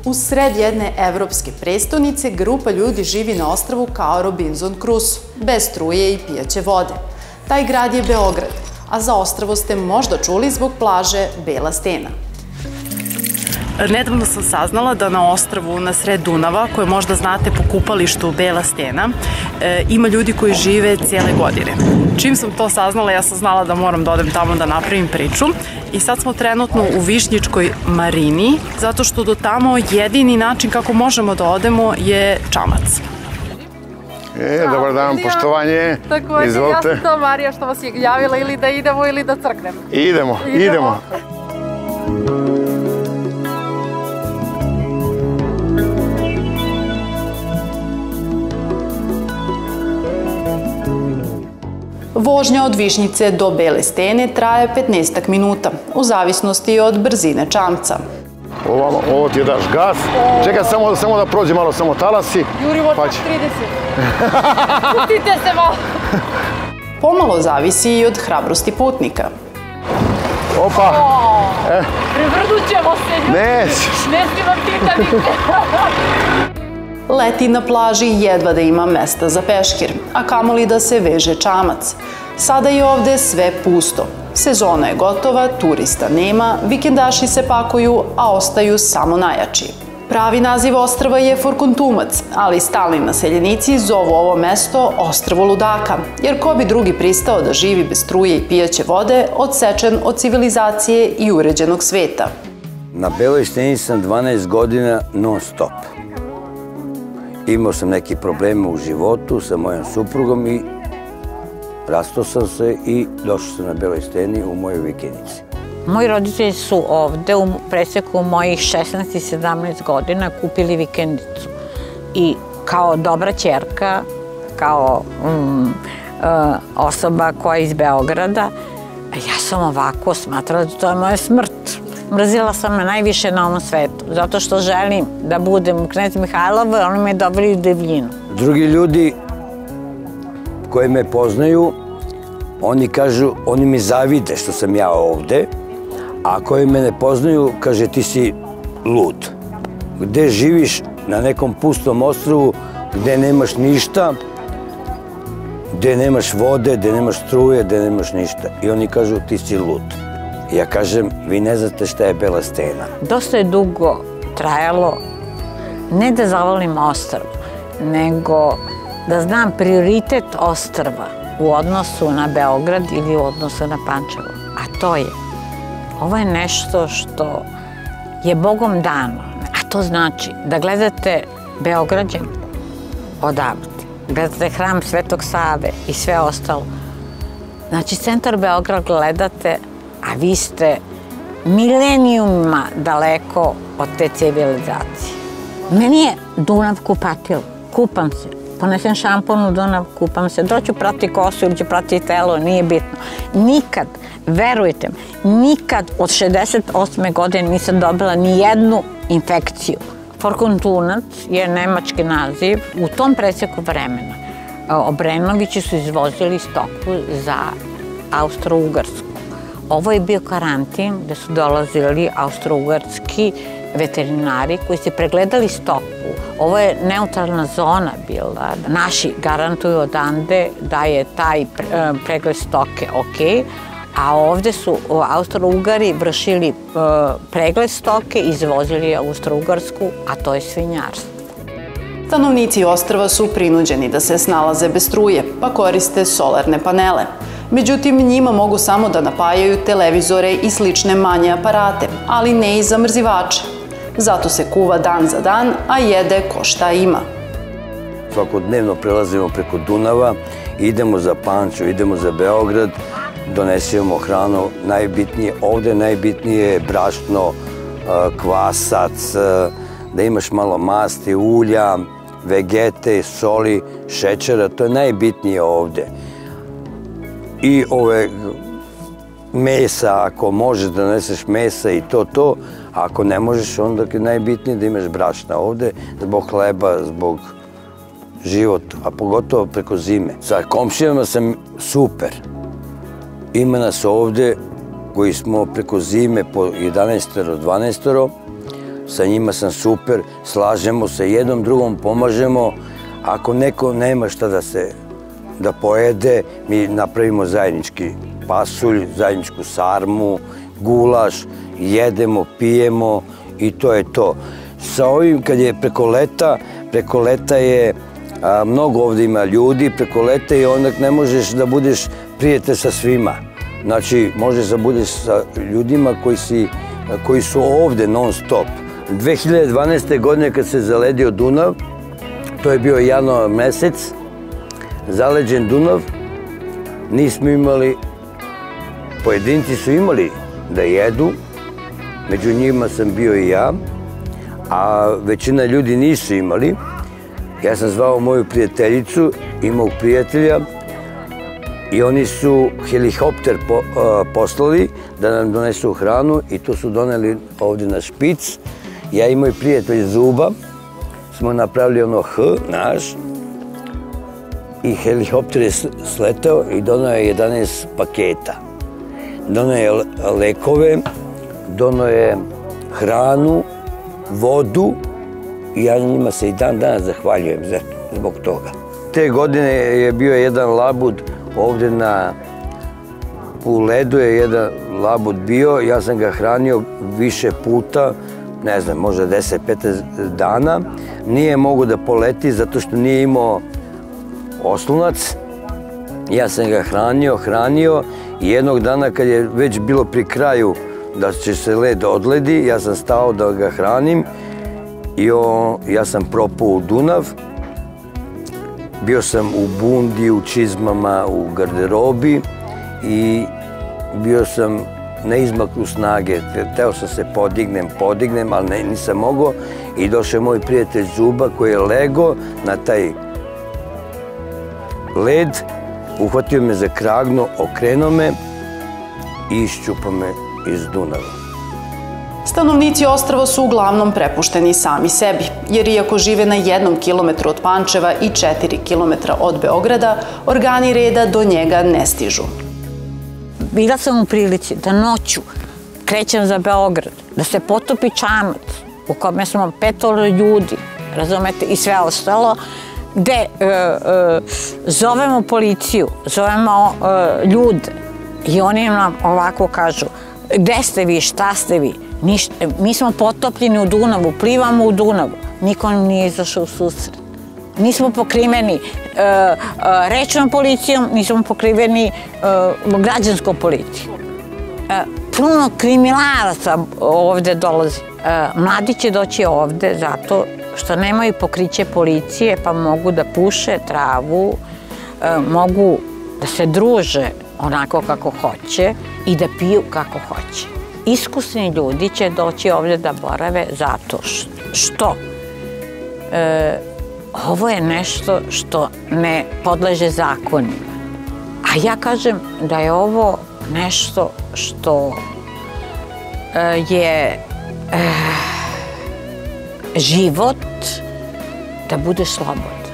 U sred jedne evropske prestonice grupa ljudi živi na ostrvu kao Robinson Crusoe, bez struje i pijaće vode. Taj grad je Beograd, a za ostrvo ste možda čuli zbog plaže Bela Stena. Nedavno sam saznala da na ostrvu na sred Dunava, koje možda znate po kupalištu Bela Stena, ima ljudi koji žive cijele godine. Čim sam to saznala, ja sam znala da moram da odem tamo da napravim priču. I sad smo trenutno u Višnjičkoj marini, zato što do tamo jedini način kako možemo da odemo je čamac. Dobar dan, poštovanje. Takođe, ja sam to Marija što vas je javila ili da idemo ili da crknemo. Idemo. Vožnja od Višnjice do Bele Stene traje 15 minuta, u zavisnosti od brzine čamca. Ovo ti je daš gas. Čekaj, samo da prođe malo, samo talasi. Juri, voda 30. Pustite se malo. Pomalo zavisi i od hrabrosti putnika. Opa! Prevrnut ćemo se, ljudi. Ne snimam Titanike. Leti na plaži jedva da ima mesta za peškir, a kamoli da se veže čamac. Sada je ovde sve pusto. Sezona je gotova, turista nema, vikendaši se pakuju, a ostaju samo najjači. Pravi naziv ostrva je Forkuntumac, ali stalni naseljenici zovu ovo mesto ostrvo ludaka, jer ko bi drugi pristao da živi bez struje i pijaće vode, odsečen od civilizacije i uređenog sveta. Na Beloj Steni sam 12 godina non stop. Imao sam neke probleme u životu sa mojom suprugom i rastao sam se i došao sam na Beloj Steni u mojoj vikendici. Moji roditelji su ovde u preseku mojih 16 i 17 godina kupili vikendicu. I kao dobra ćerka, kao osoba koja je iz Beograda, ja sam ovako smatrala da to je moja smrt. Mrzila sam me najviše na ovom svetu, zato što želim da budem u Knez Mihajlovu, oni me dobili u Divljinu. Drugi ljudi koji me poznaju, oni kažu, oni mi zavide što sam ja ovde, a koji me ne poznaju, kaže ti si lud. Gde živiš na nekom pustom ostrvu, gde nemaš ništa, gde nemaš vode, gde nemaš struje, gde nemaš ništa. I oni kažu ti si lud. Ja kažem, vi ne znate šta je Bela Stena. Dosta je dugo trajalo, ne da zavolim ostrvo, nego da znam prioritet ostrva u odnosu na Beograd ili u odnosu na Pančevo. A to je, ovo je nešto što je Bogom dano. A to znači da gledate Beograđan odavde, gledate hram Svetog Save i sve ostalo. Znači, centar Beograd gledate, a vi ste milenijuma daleko od te civilizacije. Meni je Dunav kupatilo. Kupam se. Ponesem šampon u Dunav, kupam se. Doću prati kosu ili ću prati telo, nije bitno. Nikad, verujte mi, nikad od 68. godine nisam dobila ni jednu infekciju. Forkuntunac je nemački naziv. U tom preseku vremena Obrenovići su izvozili stoku za Austro-Ugarsku. Ovo je bio karantin gde su dolazili austro-ugarski veterinari koji su pregledali stoku. Ovo je neutralna zona bila. Naši garantuju odande da je taj pregled stoke ok, a ovde su Austro-Ugari vršili pregled stoke i izvozili Austro-Ugarsku, a to je svinjarstvo. Stanovnici ostrva su prinuđeni da se snalaze bez struje, pa koriste solarne panele. Međutim, njima mogu samo da napajaju televizore i slične manje aparate, ali ne i zamrzivače. Zato se kuva dan za dan, a jede ko šta ima. Svakodnevno prelazimo preko Dunava, idemo za Pančevo, idemo za Beograd, donesemo hranu. Ovde najbitnije je brašno, kvasac, da imaš malo masti, ulja, vegete, soli, šećera, to je najbitnije ovde. I ove mesa, ako možeš da doneseš mesa i to, a ako ne možeš, onda je najbitnije da imaš brašna ovde, zbog hleba, zbog života, a pogotovo preko zime. Sa komšijama sam super. Ima nas ovde koji smo preko zime po 11-12, sa njima sam super, slažemo se, jednom drugom pomažemo. Ako neko nema šta da pojede, mi napravimo zajednički pasulj, zajedničku sarmu, gulaš, jedemo, pijemo i to je to. Sa ovim, kad je preko leta je, mnogo ovdje ima ljudi, preko leta i onda ne možeš da budeš prijatelj sa svima. Znači, možeš da budeš sa ljudima koji su ovdje non stop. 2012. godine kad se zaledio Dunav, to je bio januar mesec, zaleđen Dunav, nismo imali, pojedinci su imali da jedu, među njima sam bio i ja, a većina ljudi nisu imali. Ja sam zvao moju prijateljicu i mog prijatelja i oni su helikopter poslali da nam donesu hranu i to su doneli ovdje na špic. Ja i moj prijatelj Zuba smo napravili ono H, naš, i helikopter je sletao i donao je 11 paketa. Donao je lekove, donao je hranu, vodu i ja njima se i dan danas zahvaljujem zbog toga. Te godine je bio jedan labud ovdje u ledu je jedan labud bio, ja sam ga hranio više puta, ne znam, možda 10-15 dana. Nije mogo da poleti zato što nije imao oslonac. Ja sam ga hranio i jednog dana kad je već bilo pri kraju da će se led odledi, ja sam stao da ga hranim i ja sam propao u Dunav. Bio sam u bundi, u čizmama, u garderobi i bio sam na izmaku snage. Teo sam se podignem, ali nisam mogao i došao je moj prijatelj Zuba koji je legao na taj led, uhvatio me za kragno, okrenuo me i iščupao me iz Dunava. Stanovnici ostrva su uglavnom prepušteni sami sebi, jer iako žive na 1 kilometru od Pančeva i 4 kilometra od Beograda, organi reda do njega ne stižu. Bila sam u prilici da noću krećem za Beograd, da se potopi čamac u kome smo 5 ljudi, razumete, i sve ostalo, gde zovemo policiju, zovemo ljude i oni nam ovako kažu: gde ste vi, šta ste vi? Mi smo potopljeni u Dunavu, plivamo u Dunavu. Niko nam nije izašao u susret. Nismo pokriveni rečnom policijom, nismo pokriveni građanskom policijom. Puno kriminalaca ovde dolazi. Mladi će doći ovde zato što nemaju pokriće policije, pa mogu da puše travu, mogu da se druže onako kako hoće i da piju kako hoće. Iskusni ljudi će doći ovdje da borave zato što ovo je nešto što ne podleže zakonima. A ja kažem da je ovo nešto što je život da bude slobodan.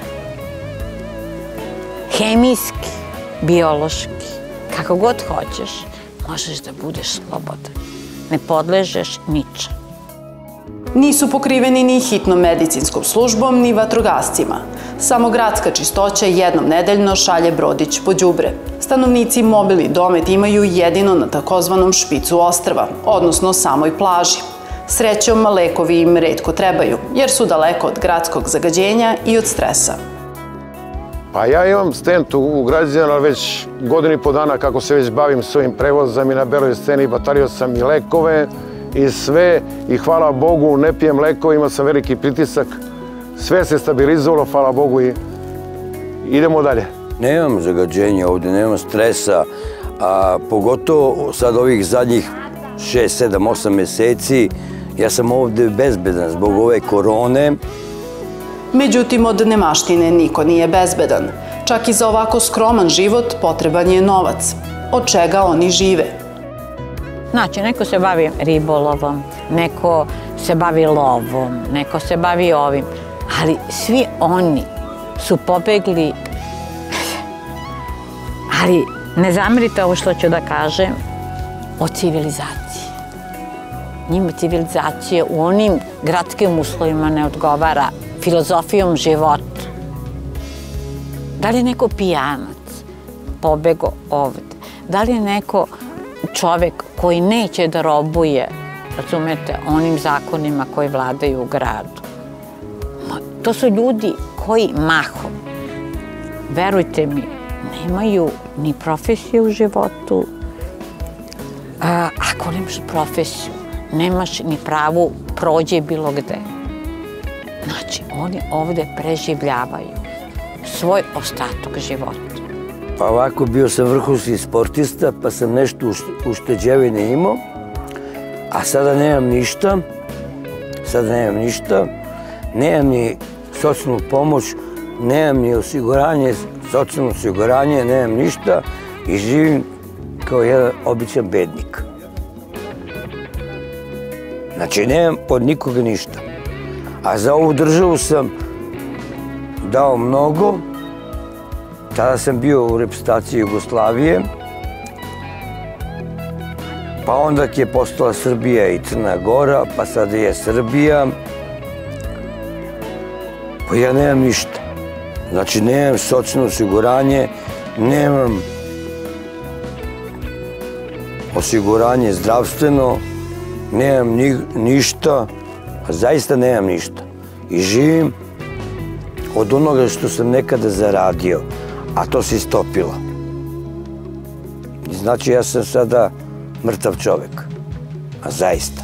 Hemijski, biološki, kako god hoćeš, možeš da budeš slobodan. Ne podležeš ničem. Nisu pokriveni ni hitnom medicinskom službom, ni vatrogascima. Samo gradska čistoća jednom nedeljno šalje brodić po đubre. Stanovnici mobilni domet imaju jedino na takozvanom špicu ostrva, odnosno samoj plaži. Srećom, lekovi im retko trebaju, jer su daleko od gradskog zagađenja i od stresa. Pa ja imam stent u Građanu već 1,5 godina kako se već bavim s ovim prevozom i na beloj sceni batario sam i lekove i sve i hvala Bogu ne pijem lekove, imao sam veliki pritisak, sve se stabilizovalo, hvala Bogu i idemo dalje. Nemam zagađenja ovdje, nemam stresa, a pogotovo sad ovih zadnjih 6, 7, 8 meseci ja sam ovdje bezbedan zbog ove korone. Međutim, od nemaštine niko nije bezbedan. Čak i za ovako skroman život potreban je novac. Od čega oni žive? Znači, neko se bavi ribolovom, neko se bavi lovom, neko se bavi ovim, ali svi oni su pobegli, ali ne zamerite ovo što ću da kažem, od civilizacije. njima civilizacija u onim gradskim uslovima ne odgovara filozofijom života. Da li je neko pijanac pobego ovde? Da li je neko čovek koji neće da robuje, razumete, onim zakonima koji vladaju u gradu? To su ljudi koji mahom, verujte mi, nemaju ni profesije u životu. Ako nemaš profesiju, nemaš ni pravu prođe bilo gde. Znači, oni ovde preživljavaju svoj ostatak života. Pa ovako, bio sam vrhunski sportista, pa sam nešto ušteđevine imao, a sada nemam ništa. Nemam ni socijalnu pomoć, nemam ni osiguranje, socijalno osiguranje, nemam ništa i živim kao jedan običan bednik. Znači, nemam od nikoga ništa. A za ovu državu sam dao mnogo. Tada sam bio u reprezentaciji Jugoslavije, pa onda je postala Srbija i Crna Gora, pa sada je Srbija. Pa ja nemam ništa. Znači, nemam socijalno osiguranje, nemam osiguranje zdravstveno, nemam ništa, a zaista nemam ništa. I živim od onoga što sam nekada zaradio, a to se istopilo. Znači, ja sam sada mrtav čovek, a zaista.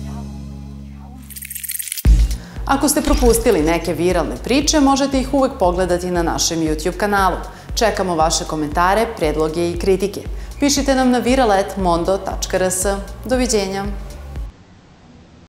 Ako ste propustili neke viralne priče, možete ih uvek pogledati na našem YouTube kanalu. Čekamo vaše komentare, predloge i kritike. Pišite nam na viral@mondo.rs. Doviđenja!